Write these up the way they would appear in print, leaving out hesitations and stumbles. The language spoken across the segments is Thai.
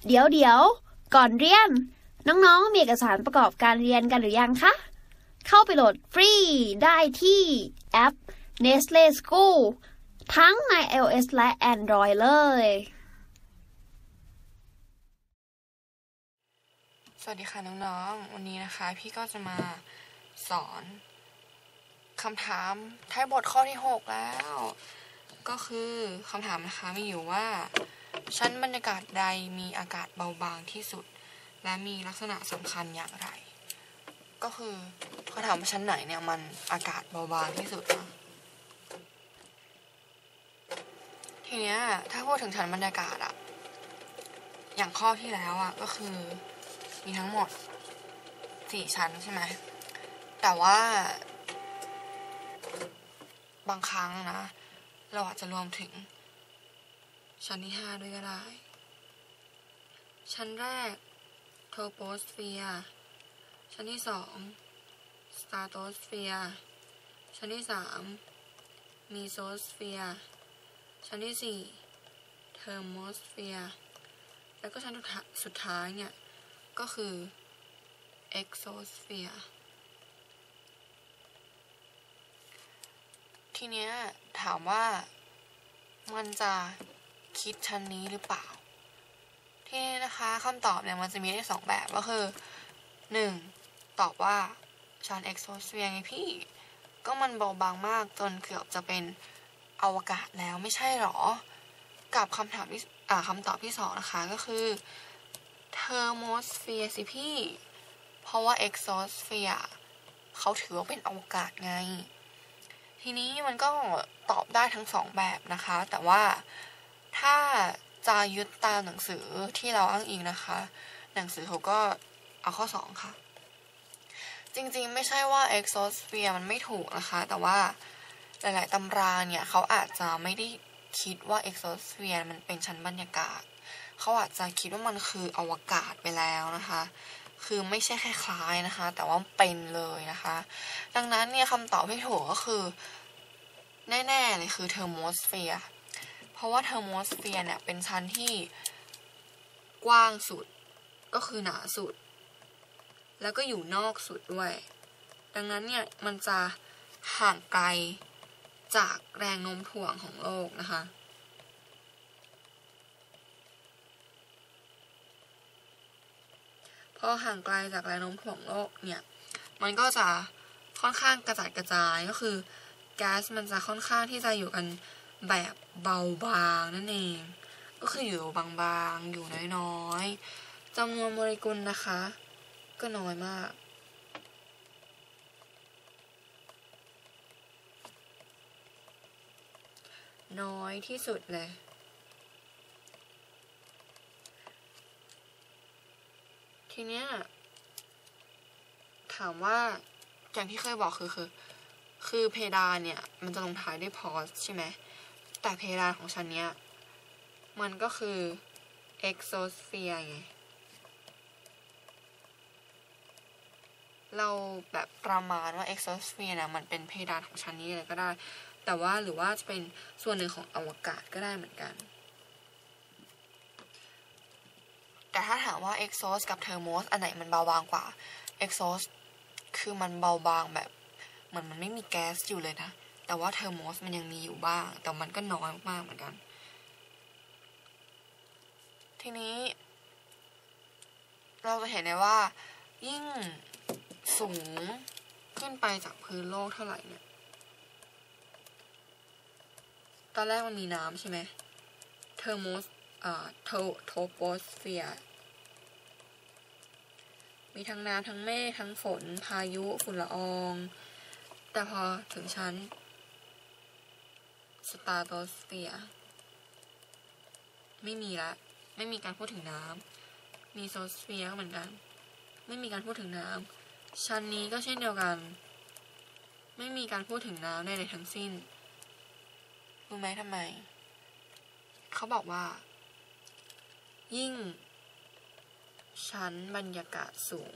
เดี๋ยวก่อนเรียนน้องๆมีเอกสารประกอบการเรียนกันหรือยังคะเข้าไปโหลดฟรีได้ที่แอป Nestle School ทั้งใน iOS และ Android เลยสวัสดีค่ะน้องๆวันนี้นะคะพี่ก็จะมาสอนคำถามท้ายบทข้อที่6แล้วก็คือคำถามนะคะมีอยู่ว่าชั้นบรรยากาศใดมีอากาศเบาบางที่สุดและมีลักษณะสำคัญอย่างไรก็คือเขาถามว่าชั้นไหนเนี่ยมันอากาศเบาบางที่สุดนะทีเนี้ยถ้าพูดถึงชั้นบรรยากาศอะอย่างข้อที่แล้วอะก็คือมีทั้งหมด4ชั้นใช่ไหมแต่ว่าบางครั้งนะเราอาจจะรวมถึงชั้นที่5ด้วยก็ได้ชั้นแรกโทโปสเฟียร์ชั้นที่2สตราโตสเฟียร์ชั้นที่3มีโซสเฟียร์ชั้นที่4เทอร์โมสเฟียร์แล้วก็ชั้นสุดท้ายเนี่ยก็คือเอ็กโซสเฟียร์ทีเนี้ยถามว่ามันจะคิดชั้นนี้หรือเปล่าที่นี่นะคะคำตอบเนี่ยมันจะมีได้2แบบก็คือ1ตอบว่าชั้นเอ็กโซสเฟียร์ไงพี่ก็มันเบาบางมากจนเกือบจะเป็นอวกาศแล้วไม่ใช่หรอกับคำตอบที่2นะคะก็คือเทอร์โมสเฟียร์สิพี่เพราะว่าเอ็กโซสเฟียร์เขาถือว่าเป็นอวกาศไงทีนี้มันก็ตอบได้ทั้ง2แบบนะคะแต่ว่าถ้าจะยึดตามหนังสือที่เราอ้างอิงนะคะหนังสือเขาก็เอาข้อ2ค่ะจริงๆไม่ใช่ว่า exosphere มันไม่ถูกนะคะแต่ว่าหลายๆตำราเนี่ยเขาอาจจะไม่ได้คิดว่า exosphere มันเป็นชั้นบรรยากาศเขาอาจจะคิดว่ามันคืออวกาศไปแล้วนะคะคือไม่ใช่แค่คล้ายนะคะแต่ว่าเป็นเลยนะคะดังนั้นเนี่ยคำตอบที่ถูกก็คือแน่ๆเลยคือเทอร์โมสเฟียร์เพราะว่าเทอร์โมสเฟียร์เนี่ยเป็นชั้นที่กว้างสุดก็คือหนาสุดแล้วก็อยู่นอกสุดด้วยดังนั้นเนี่ยมันจะห่างไกลจากแรงโน้มถ่วงของโลกนะคะพอห่างไกลจากแรงโน้มถ่วงโลกเนี่ยมันก็จะค่อนข้างกระจัดกระจายก็คือแก๊สมันจะค่อนข้างที่จะอยู่กันแบบเบาบางนั่นเองก็คืออยู่บางๆอยู่น้อยๆจำนวนโมเลกุลนะคะก็น้อยมากน้อยที่สุดเลยทีเนี้ยถามว่าอย่างที่เคยบอกคือเพดานเนี่ยมันจะลงท้ายด้วยพอสใช่ไหมแต่เพดานของชั้นเนี้ยมันก็คือเอ็กโซสเฟียร์ไงเราแบบประมาณว่า exosphere นะมันเป็นเพดานของชั้นนี้เลยก็ได้แต่ว่าหรือว่าจะเป็นส่วนหนึ่งของอวกาศก็ได้เหมือนกันแต่ถ้าถามว่า exos กับ thermos อันไหนมันเบาบางกว่า exos คือมันเบาบางแบบเหมือนมันไม่มีแก๊สอยู่เลยนะแต่ว่า thermos มันยังมีอยู่บ้างแต่มันก็น้อยมากเหมือนกันทีนี้เราจะเห็นได้ว่ายิ่งสูงขึ้นไปจากพื้นโลกเท่าไหร่เนี่ยตอนแรกมันมีน้ำใช่ไหมเทอร์โมสโทโปสเฟียร์มีทั้งน้ำทั้งเมฆทั้งฝนพายุฝุ่นละอองแต่พอถึงชั้นสตราโตสเฟียร์ไม่มีละไม่มีการพูดถึงน้ำมีโซสเฟียร์เหมือนกันไม่มีการพูดถึงน้ำชั้นนี้ก็เช่นเดียวกันไม่มีการพูดถึงน้ำใดๆทั้งสิ้นรู้ไหมทำไมเขาบอกว่ายิ่งชั้นบรรยากาศสูง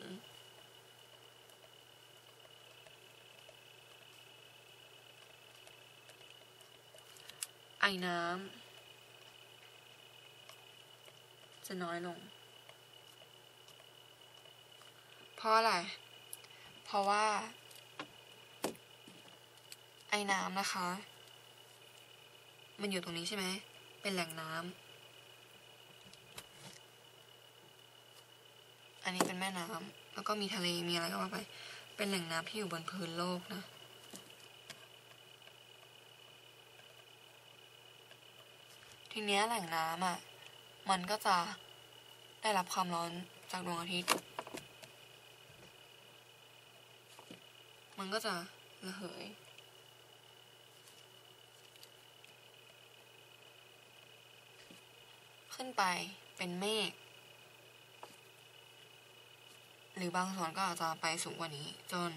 ไอน้ำจะน้อยลงเพราะอะไรเพราะว่าไอ้น้ำนะคะมันอยู่ตรงนี้ใช่ไหมเป็นแหล่งน้ำอันนี้เป็นแม่น้ำแล้วก็มีทะเลมีอะไรก็ว่าไปเป็นแหล่งน้ำที่อยู่บนพื้นโลกนะทีเนี้ยแหล่งน้ำอ่ะมันก็จะได้รับความร้อนจากดวงอาทิตย์มันก็จะระเหยขึ้นไปเป็นเมฆหรือบางส่วนก็อาจจะไปสูงกว่านี้จน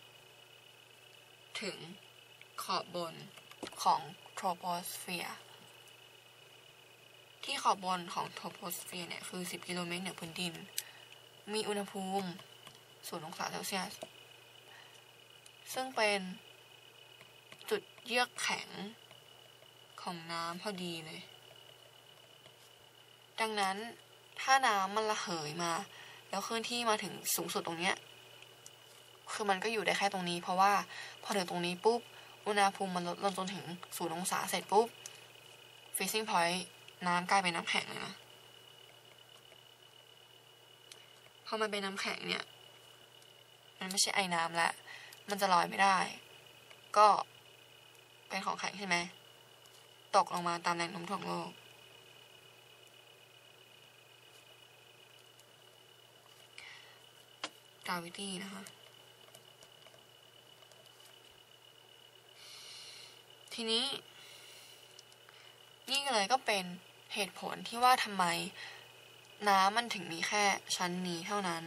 ถึงขอบบนของโทรโปสเฟียร์ที่ขอบบนของโทรโปสเฟียร์เนี่ยคือ10 กิโลเมตรเหนือพื้นดินมีอุณหภูมิ0 องศาเซลเซียสซึ่งเป็นจุดเยือกแข็งของน้ำพอดีเลยดังนั้นถ้าน้ำมันระเหยมาแล้วเคลื่อนที่มาถึงสูงสุดตรงเนี้ยคือมันก็อยู่ได้แค่ตรงนี้เพราะว่าพอถึงตรงนี้ปุ๊บอุณหภูมิมันลดลงจนถึง0 องศาเสร็จปุ๊บ freezing point น้ำกลายเป็นน้ำแข็งเลยนะพอมันเป็นน้ำแข็งเนี่ยมันไม่ใช่ไอน้ำแล้วมันจะลอยไม่ได้ก็เป็นของแข็งใช่ไหมตกลงมาตามแรงโน้มถ่วงโลกgravity นะคะทีนี้นี่เลยก็เป็นเหตุผลที่ว่าทำไมน้ำมันถึงมีแค่ชั้นนี้เท่านั้น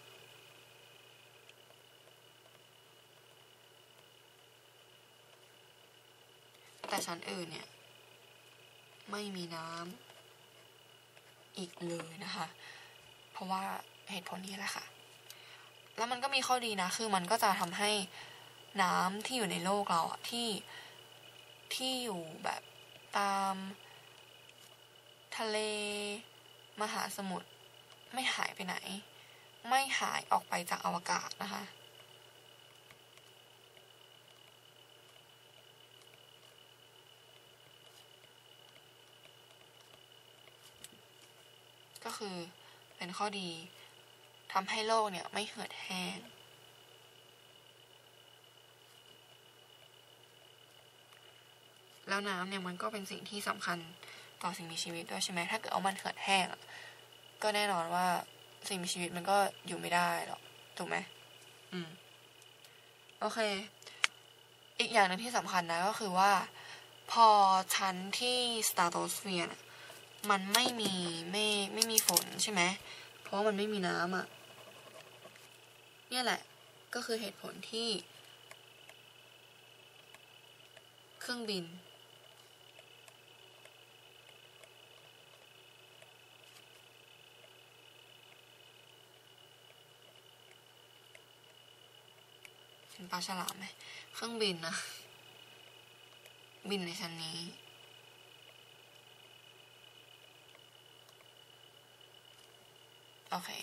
แต่ชั้นอื่นเนี่ยไม่มีน้ำอีกเลยนะคะเพราะว่าเหตุผลนี้แหละค่ะแล้วมันก็มีข้อดีนะคือมันก็จะทำให้น้ำที่อยู่ในโลกเราอะที่อยู่แบบตามทะเลมหาสมุทรไม่หายไปไหนไม่หายออกไปจากอวกาศนะคะก็คือเป็นข้อดีทำให้โลกเนี่ยไม่เหือดแห้งแล้วน้ำเนี่ยมันก็เป็นสิ่งที่สำคัญต่อสิ่งมีชีวิตด้วยใช่ไหมถ้าเกิดเอามันเหือดแห้งก็แน่นอนว่าสิ่งมีชีวิตมันก็อยู่ไม่ได้หรอกถูกไหมโอเคอีกอย่างหนึ่งที่สำคัญนะก็คือว่าพอชั้นที่สตราโตสเฟียร์มันไม่มีเมฆไม่มีฝนใช่ไหมเพราะมันไม่มีน้ำเนี่ยแหละก็คือเหตุผลที่เครื่องบินเป็นปลาฉลามไหมเครื่องบินนะบินในชั้นนี้โอเค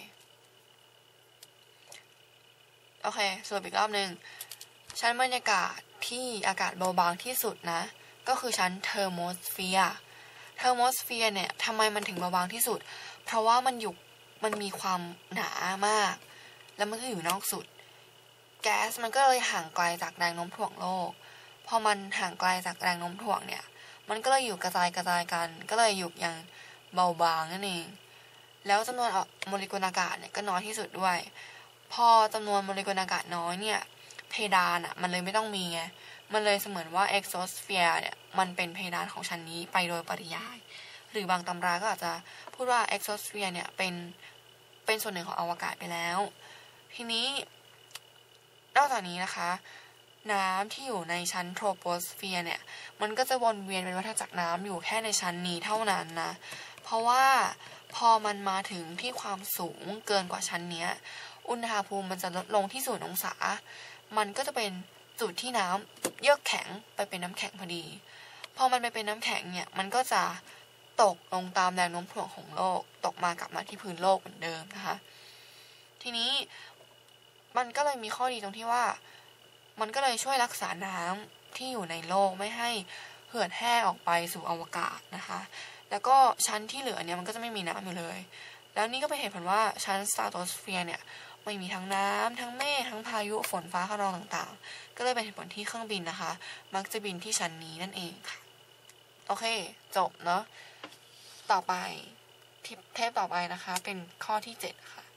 สรุปอีกรอบหนึ่งชั้นบรรยากาศที่อากาศเบาบางที่สุดนะก็คือชั้นเทอร์โมสเฟียร์เนี่ยทำไมมันถึงเบาบางที่สุดเพราะว่ามันมีความหนามากแล้วมันก็อยู่นอกสุดแก๊สมันก็เลยห่างไกลจากแรงโน้มถ่วงโลกพอมันห่างไกลจากแรงโน้มถ่วงเนี่ยมันก็เลยอยู่กระจายกันก็เลยอยู่อย่างเบาบางนั่นเองแล้วจำนวนโมเลกุลอากาศเนี่ยก็น้อยที่สุดด้วยพอจำนวนโมเลกุลอากาศน้อยเนี่ยเพดานมันเลยไม่ต้องมีไงมันเลยเสมือนว่าเอ็กโซสเฟียร์เนี่ยมันเป็นเพดานของชั้นนี้ไปโดยปริยายหรือบางตำราก็อาจจะพูดว่าเอ็กโซสเฟียร์เนี่ยเป็นส่วนหนึ่งของอวกาศไปแล้วทีนี้นอกจากนี้นะคะน้ำที่อยู่ในชั้นโทรโปสเฟียร์เนี่ยมันก็จะวนเวียนเป็นวัฏจักรน้ำอยู่แค่ในชั้นนี้เท่านั้นนะเพราะว่าพอมันมาถึงที่ความสูงเกินกว่าชั้นเนี้ยอุณหภูมิมันจะลดลงที่0 องศามันก็จะเป็นจุดที่น้ำเยือกแข็งไปเป็นน้ำแข็งพอดีพอมันไปเป็นน้ำแข็งเนี่ยมันก็จะตตกลงตามแรงโน้มถ่วงของโลกตกมากลับมาที่พื้นโลกเหมือนเดิมนะคะทีนี้มันก็เลยมีข้อดีตรงที่ว่ามันก็เลยช่วยรักษาน้ำที่อยู่ในโลกไม่ให้เหือดแห้งออกไปสู่อวกาศนะคะแล้วก็ชั้นที่เหลือเนี่ยมันก็จะไม่มีน้ำอยู่เลยแล้วนี่ก็เป็นเหตุผลว่าชั้นสตราโตสเฟียร์เนี่ยไม่มีทั้งน้ำทั้งเมฆทั้งพายุฝนฟ้าคะนองต่างๆก็เลยเป็นเหตุผลที่เครื่องบินนะคะมักจะบินที่ชั้นนี้นั่นเองค่ะโอเคจบเนาะต่อไปเทปต่อไปนะคะเป็นข้อที่7ค่ะ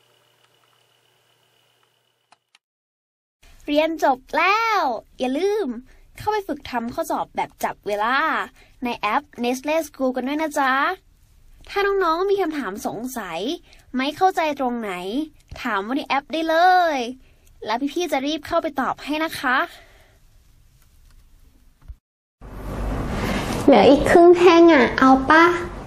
เรียนจบแล้วอย่าลืมเข้าไปฝึกทำข้อสอบแบบจับเวลาในแอป Nestle School กันด้วยนะจ๊ะถ้าน้องๆมีคำถามสงสัยไม่เข้าใจตรงไหนถามว่าในแอปได้เลยแล้วพี่ๆจะรีบเข้าไปตอบให้นะคะเหลืออีกครึ่งแท่งอ่ะเอาป่ะ